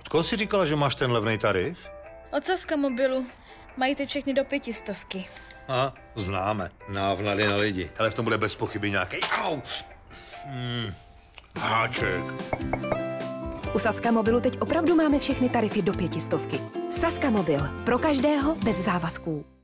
Koho jsi říkala, že máš ten levný tarif? Od Saska mobilu. Mají ty všechny do 500. Známe. Návnady na lidi. Ale v tom bude bez pochyby nějaký háček. U Saska mobilu teď opravdu máme všechny tarify do 500. Saska mobil. Pro každého bez závazků.